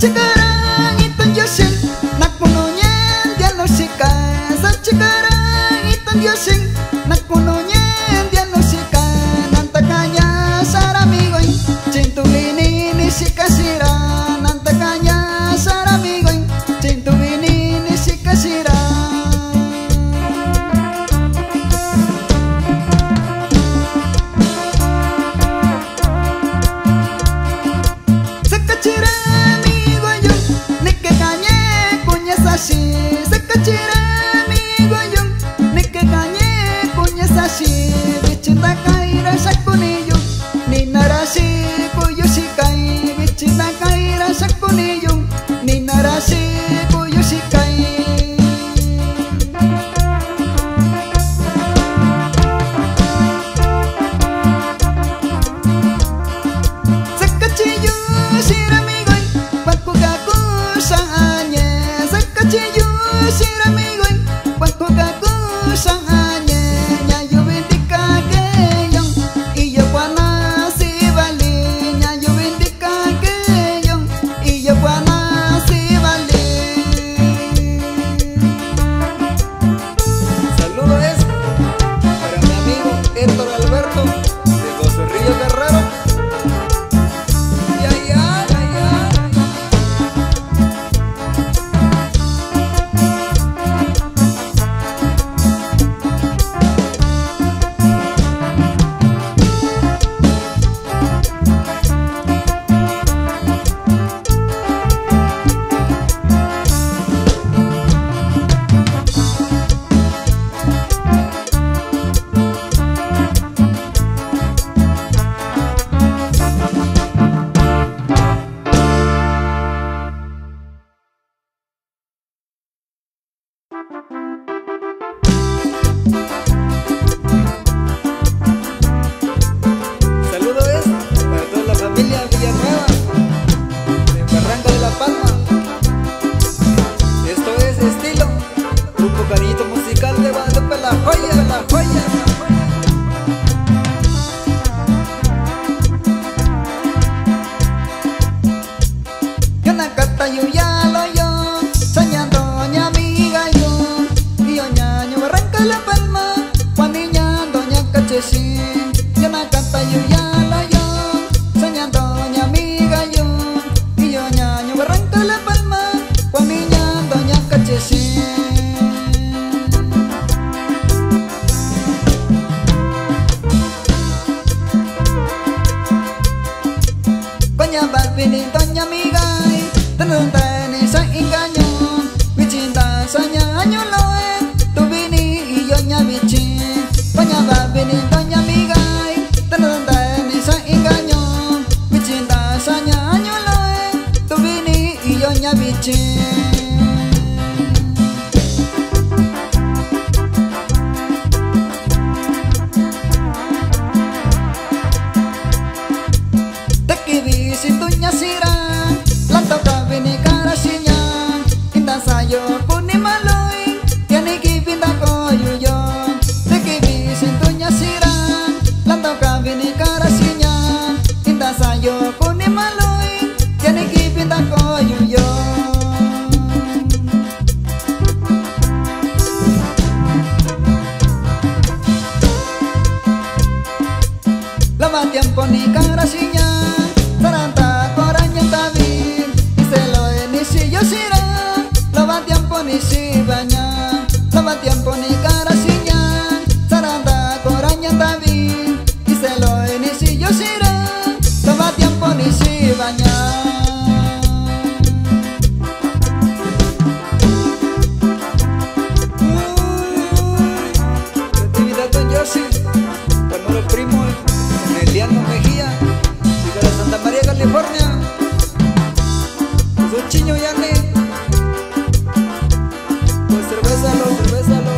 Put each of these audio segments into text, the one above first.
sekarang itu Yosin nak pununya dia no sika sekarang itu Yosin nak pununya dia no sika nantakanya saramigoy cintu ini ni sika sira nantakanya saramigoy cintu ini ni sika sira sekecil amigo yung nikekanye punya sasi bicinta kai rasa kuniyung ni narasi kuyu sikai bicinta kai rasa kuniyung ni narasi kuyu sikai sekecil yung siramigoy pagkugaku saanya sekecil siramigoy pagko kaku sang anya nyayo bindika geyong iyo pana si bali nyayo bindika geyong iyo pana si bali. Saludo es para mi amigo Héctor Alberto de José Río Guerrero. Saludo es para toda la familia Villanueva de Barranca de la Palma. Esto es estilo Grupo Cariñito Musical de Guadalupe, la joya, la joya. Yanakata yuyalo yo, soñando ña amiga yo, y ñaño Barranca de la Palma, Juaniña doña Cachesin. Yanakata yuyalo yo, soñando ña amiga yo, y ñaño Barranca de la Palma, Juaniña doña Cachesin. Doña Balvini, doña amiga, tenentani sa engaño, bicinta saña año loe, tu vini y yo ña bicin. Doña Balvini, doña amiga, tenentani sa engaño, bicinta saña año loe, tu vini y yo ña bicin. Situnya sirang lanto kabini karasinya indah sayo kuni maloi tiani kipinda koyuyo tekibi situnya sirang lanto kabini karasinya indah sayo kuni maloi tiani kipinda koyuyo. Lama tiempo ni karasinya Taranta coranya tabi Iselo ini si yosira Lama tiempo ni si banyak Lama tiempo ni karasinya Taranta coranya tabi Iselo ini si yosira Lama tiempo ni si banyak. Actividad con Yoshi Con los primos Emiliano Mejía de Santa María, California, su chiño Yanni, pues cervézalo, cervézalo.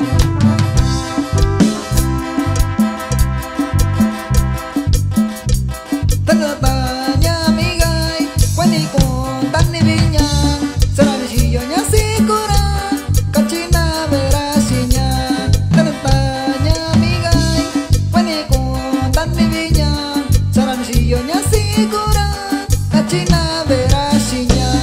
Tanatanya amiga, Juanico, Tani Viña, Saranchillo ña sikura, Cachina verasiña. Tanatanya amiga, Juanico, Tani Viña, Saranchillo ña sikura, Cachina verasiña.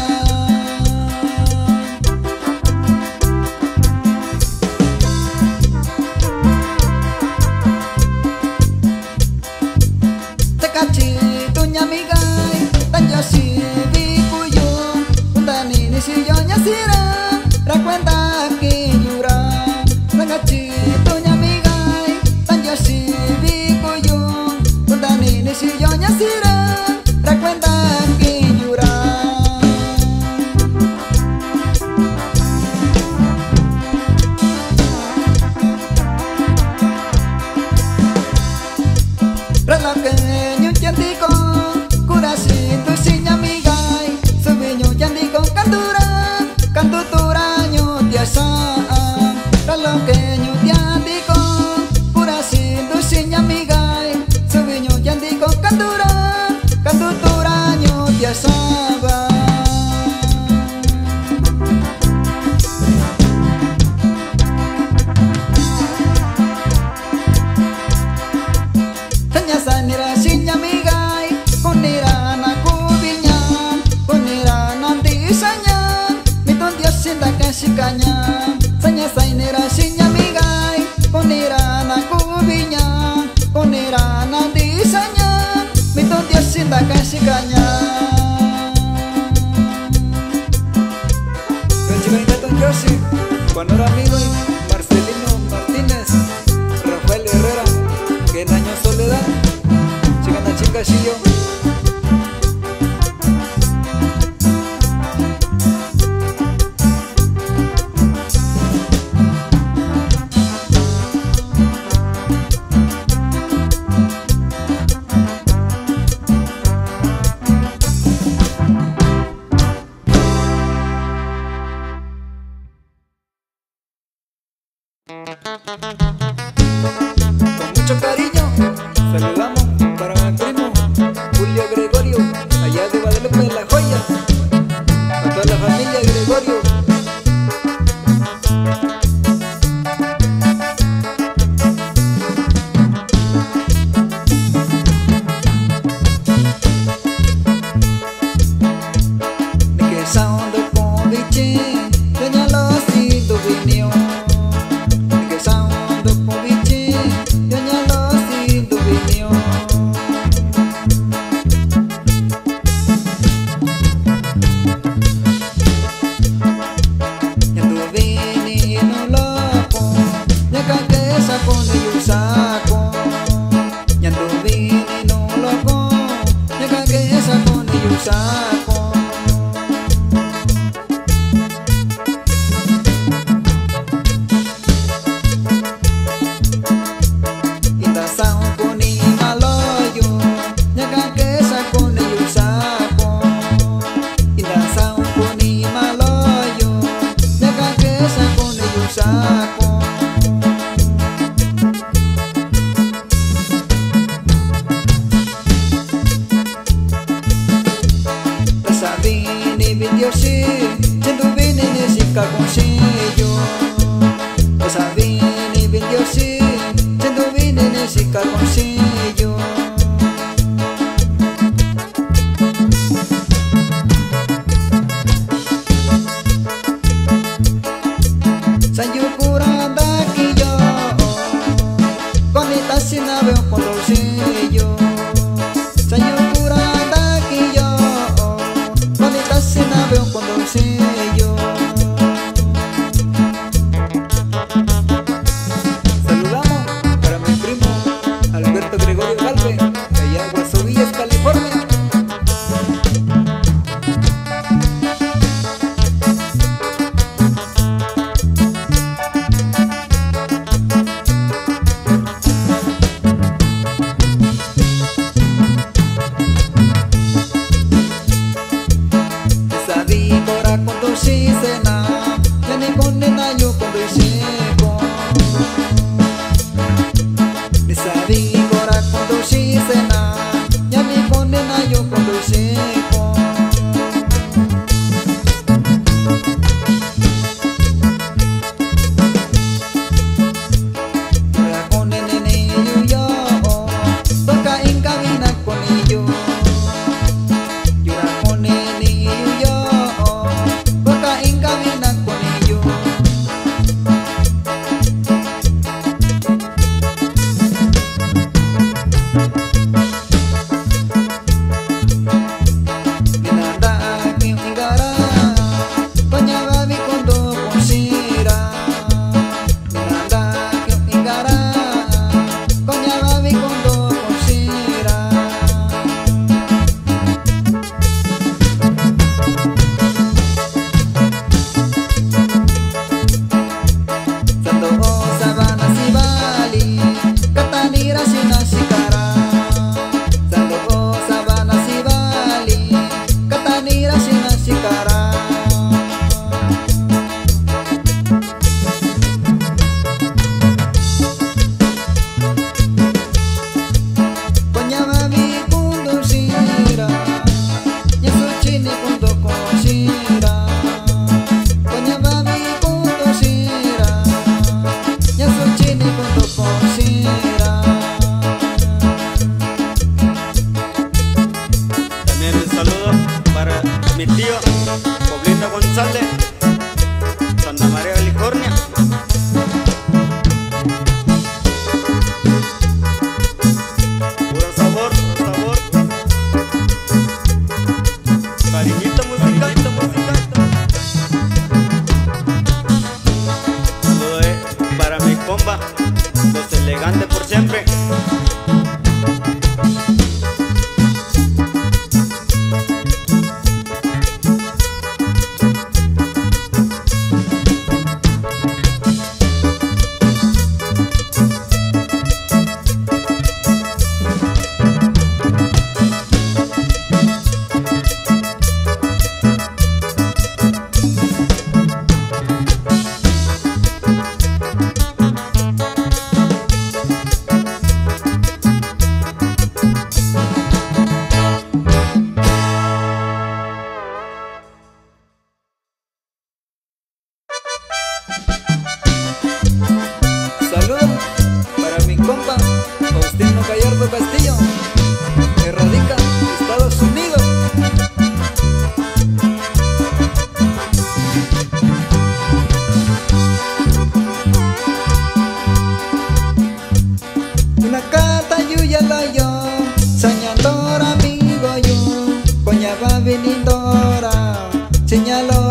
kasihkannya. Sanya sainera sinya migai, konirana kubinya, konirana disanya, mito Dios cinta kasihkannya. Chica Gato Josie, Juan Amigo y Marcelino Martínez, Rafael Herrera, que en año soledad, chica na chica chillo. Con mucho cariño saludamos para mi primo Julio Gregorio, allá de Guadalupe de la Joya, a toda la familia Gregorio. Me quesando con biche, señaló así tu opinión. Diosi, cendo bene ne sicca consiglio. Cosa bene ben Diosi, cendo bene ne sicca consiglio. Sanyo curanda que yo, con esta sina veo con bolsillo. Sanyo curanda que yo, con esta sina veo con bolsillo. Saludamos para mi primo Alberto Gregorio Galve, de allá en Guasovillas, California. Si cena, ya ni condena yo cuando seco. Me sabí ahora cuando si cena, ya ni condena yo cuando seco. Ahora con el nene yo, toca en cabina con ellos.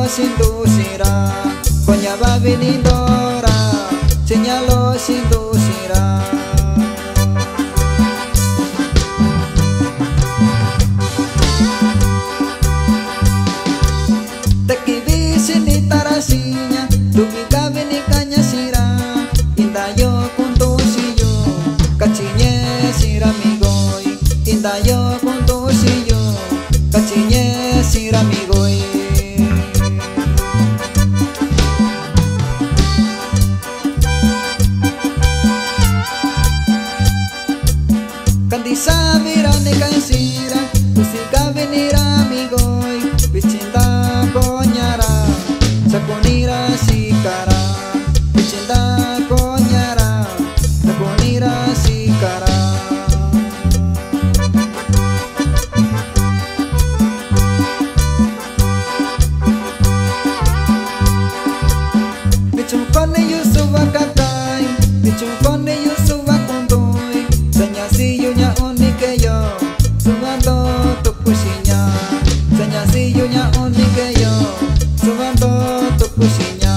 inducirá, coña va venidora, señalos inducirá. Sini tarasinya, dumiga bini kanya sira, indayo kuntu siyo, kacinye siramigoy, indayo kuntu siyo, kacinye siramigoy. Kandisa mirane kan sira, kusika venira amigoy, bicinta konyara. Sakunira sikara, bicinta konyara, sakunira sikara. Bichukone yusuba kakai, bichukone yusuba kundoy, sanyasiyunya onikeyo, subando tukusinya, sanyasiyunya onikeyo, subando tukusinya.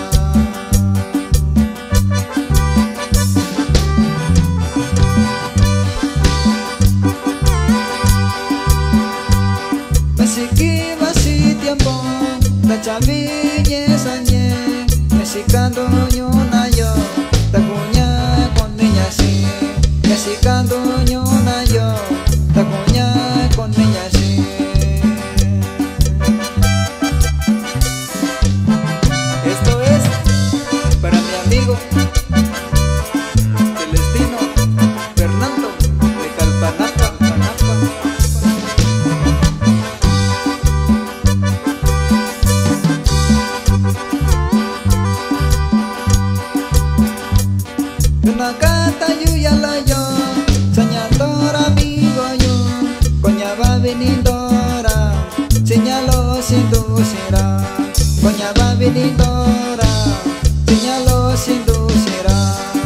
Masiki masih tiempo, tachaviñe sañe, mesikando ñonayo, takuña con niña si, mesikando ñonayo, takuña con niña si. Esto es para mi amigo Celestino Fernando de Calpanapa, Panapa. Nakata yuyalayo, soñadora amigo yo, coña va venidora, señalo inducirá, coña va venidora, señalo inducirá.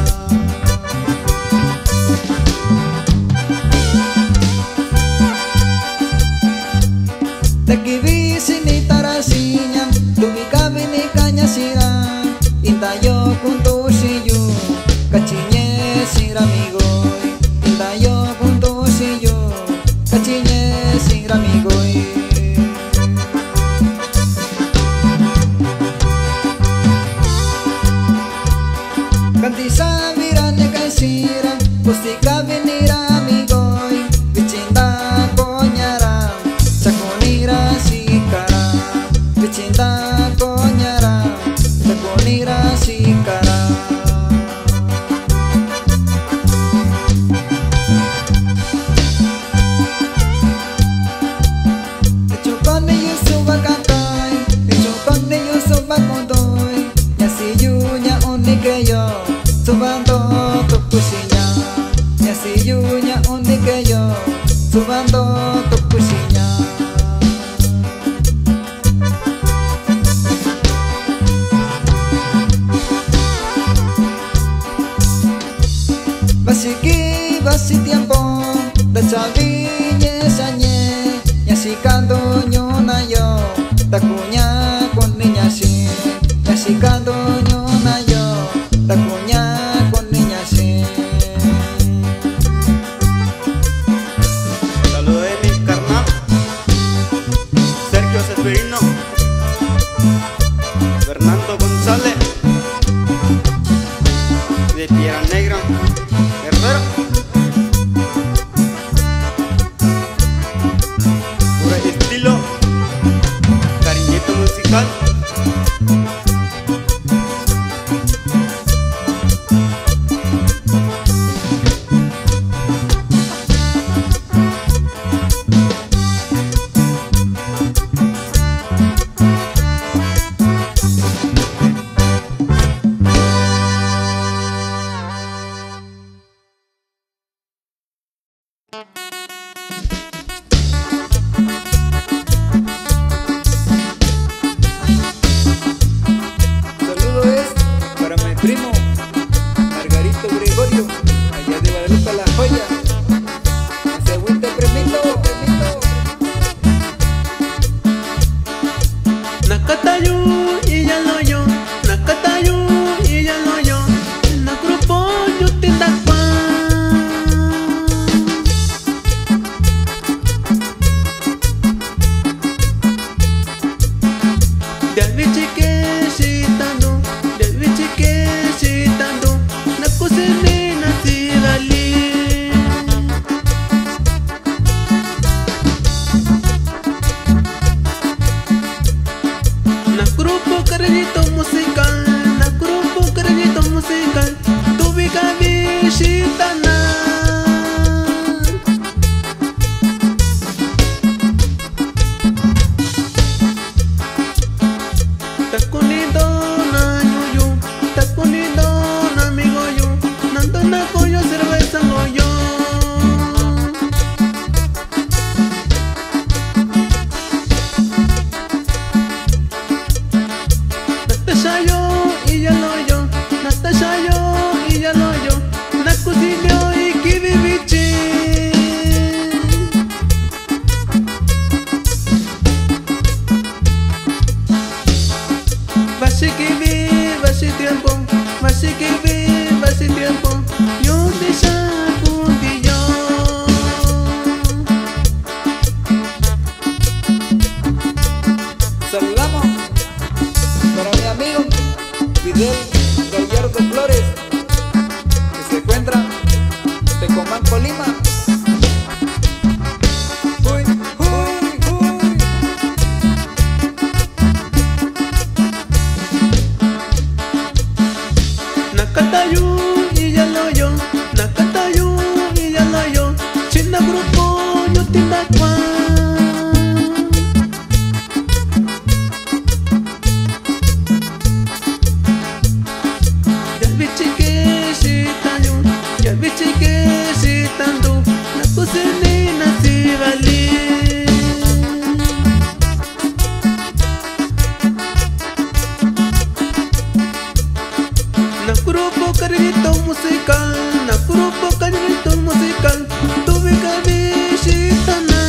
Tekibi sini tarasinya, dumiga bini kanya sira, indayo kuntu siyu, kacinye siramigoy, indayo kuntu siyu, kacinye siramigoy. Kantisa mirane kaisira, kustika venira amigoy, bicinta konyara, sakunira sikara, bicinta konyara, sakunira sikara. Chukone yusuba kakai, chukone yusuba kondoy, nyasiyunya onikeyo, subando tukusinya, nyasiyunya onikeyo, subando tukusinya. Masiki basi tiempo, tachaviñe sañe, nyasikando ñonayo, takuña con niña si, nyasikando ñonayo, takuña con niña si. Saludos de mi carnal Sergio Severino, Fernando González de Piedra Negra, Guerrero. Puro estilo, cariñito musical. Nakatayu y ya lo yo, nakatayu y ya lo yo, na grupo yo te takwa. Devi chike shitando, nakusene nasigali. Na grupo carrito musical, tu viga shitana. Takunido na yuyu, takunido na amigo yo, nando na koyo cerveza goyo. Natasha yo y ya lo yo, Natasha yo y ya lo yo, nakusinyo ikibibichi. Vasi tiempo, yo te sacudió. Saludamos para mi amigo Fidel Gallardo Flores, que se encuentra en Tecomán, Colima. Uy, uy, uy. Nakatayu y ya lo yo, nakatayu y ya lo yo, china grupo yo te takwa. Ya bichi que shitando, nakusene nasigali. Na grupo carrito musical, tu viga shitana.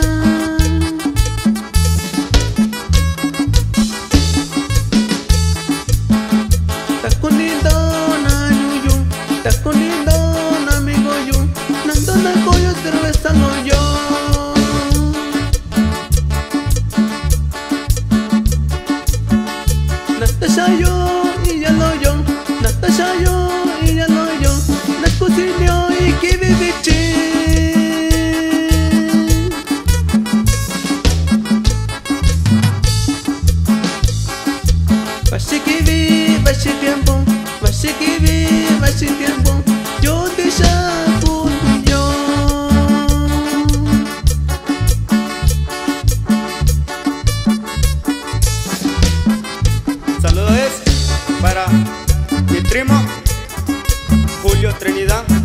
Takunido na yuyu, takunido na amigo yo, nando na koyo cerveza goyo. Natasha yo y ya lo yo, Natasha yo y ya lo yo, nakusinyo ikibibichi. Vasi tiempo, yo te sacudió. Saludos para mi primo Julio Trinidad.